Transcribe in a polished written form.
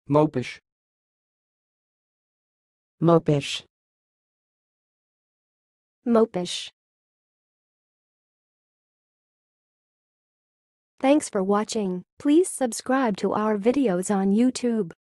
mow-pish, mow-pish, mow-pish. Thanks for watching. Please subscribe to our videos on YouTube.